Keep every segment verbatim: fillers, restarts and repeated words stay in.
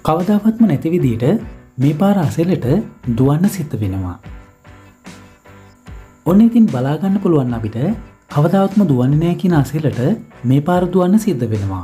කවදාවත්ම නැති විදිහට මේ පාර අසලට දුවන්න සිද්ධ වෙනවා. ඔන්න ඉතින් බලා ගන්න පුළුවන් අපිට කවදාවත්ම දුවන්නේ නැහැ කියන අසලට මේ පාර දුවන්න සිද්ධ වෙනවා.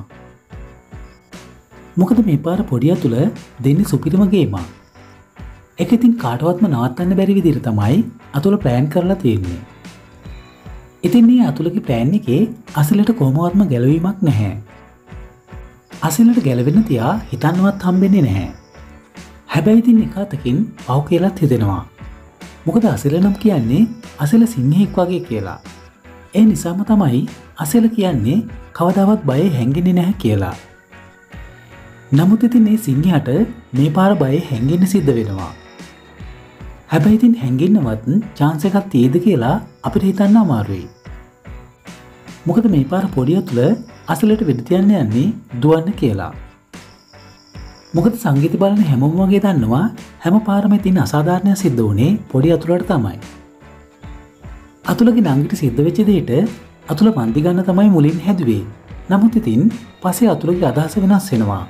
මොකද මේ පාර පොඩි අතුල දෙන්නේ සුපිරිම ගේමක්. ඒක ඉතින් කාටවත්ම නවත්තන්න බැරි විදිහට තමයි අතුල ප්ලෑන් කරලා තියෙන්නේ. ඉතින් මේ අතුලගේ ප්ලෑන් එකේ අසලට කොහොමවත්ම ගැලවීමක් නැහැ. අසලට ගැලවෙන්න තියා හිතන්නවත් හම්බෙන්නේ නැහැ. හැබැයි ඉතින් එක අතකින් පව් කියලාත් හිතෙනවා. මොකද අසල නම් කියන්නේ අසල සිංහෙක් වගේ කියලා. ඒ නිසාම තමයි අසල කියන්නේ කවදාවත් බය හැංගෙන්නේ නැහැ කියලා. නමුත් ඉතින් මේ සිංහයාට මේ පාර බය හැංගෙන්න සිද්ධ වෙනවා. හැබැයි ඉතින් හැංගෙන්නවත් chance එකක් තියෙද කියලා අපිට හිතන්න අමාරුයි. මොකද මේ පාර පොඩි අතුල අසලට වෙඩ තියන්න යන්නේ දුවන්න කියලා. මොකද සංගීත බලන හැමෝම වගේ දන්නවා හැම පාරම තියෙන අසාධාරණයක් සිද්ධ වුණේ පොඩි අතුලට තමයි. අතුලගේ නංගිට සිද්ධ වෙච්ච දෙයට අතුල පන්ති ගන්න තමයි මුලින් හැදුවේ. නමුත් ඉතින් පස්සේ අතුලගේ අදහස වෙනස් වෙනවා.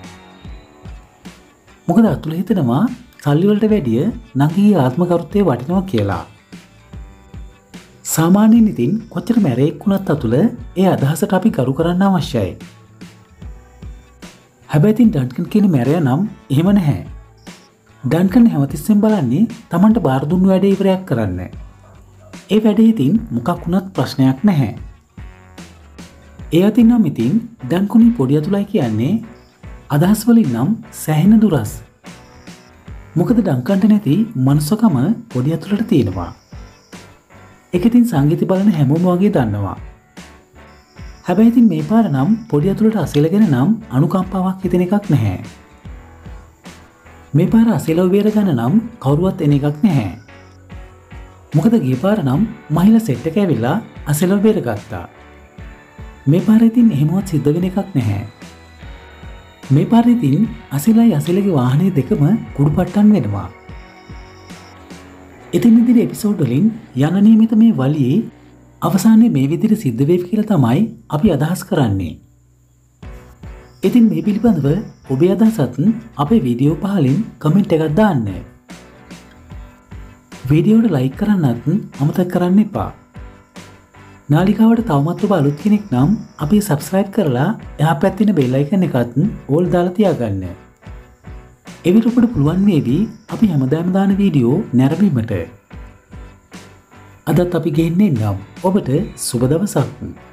මොකද අතුල හිතනවා සල්ලි වලට වැඩිය නංගිගේ ආත්ම කරුත්තේ වටිනවා කියලා. සාමාන්‍යයෙන් ඉතින් කොච්චර මැරෙක් වුණත් අතුල ඒ අදහසට අපි කරු කරන්න අවශ්‍යයි. හැබැයි ඉතින් ඩන්කන් කියන මැරයා නම් එහෙම නැහැ. ඩන්කන් හැමතිස්සෙම බලන්නේ Tamanට බාර දුන්නු වැඩේ ඉවරයක් කරන්න. ඒ වැඩේ ඉතින් මොකක් වුණත් ප්‍රශ්නයක් නැහැ. ඒ අතින් නම් ඉතින් ඩන්කුනි පොඩි අතුලයි කියන්නේ අදහස් වලින් නම් සැහෙන දුරස්. මොකද ඩන්කන්ට නැති මනුස්සකම පොඩි අතුලට තියෙනවා. ඒක ඉතින් සංගීත බලන හැමෝම වගේ දන්නවා. හැබැයි ඉතින් මේ පාර නම් පොඩි අතුලට අසල ගැන නම් අනුකම්පාවක් හිතෙන එකක් නැහැ. මේ පාර අසලව බේර ගන්න නම් කවුරුවත් එන එකක් නැහැ. මොකද ගිය පාර නම් මහිලා සෙට් එක ඇවිල්ලා අසලව බේරගත්තා. මේ පාර ඉතින් එහෙමවත් සිද්ධ වෙන එකක් නැහැ. මේ පාර ඉතින් අසලයි අසලගේ වාහනේ දෙකම කුඩුපට්ටම් වෙනවා. ඉතින් ඉදිරි එපිසෝඩ් වලින් යන නියමිත මේ වලියේ අවසානයේ මේ විදිහට සිද්ධ වෙවි කියලා තමයි අපි අදහස් කරන්නේ. ඉතින් මේ පිළිබඳව ඔබේ අදහසත් අපේ වීඩියෝ පහලින් කමෙන්ට් එකක් දාන්න. වීඩියෝට ලයික් කරන්නත් අමතක කරන්න එපා. නාලිකාවට තවමත් ඔබ අලුත් කෙනෙක් නම් අපි සබ්ස්ක්‍රයිබ් කරලා එහා පැත්තේ තියෙන බෙල් අයිකන් එකත් ඕල් දාලා තියාගන්න. එවිට ඔබට පුළුවන් වේවි අපි හැමදාම දාන වීඩියෝ නැරඹීමට. අදත් අපි ගෙන්නේ නම් ඔබට සුබ දවසක්.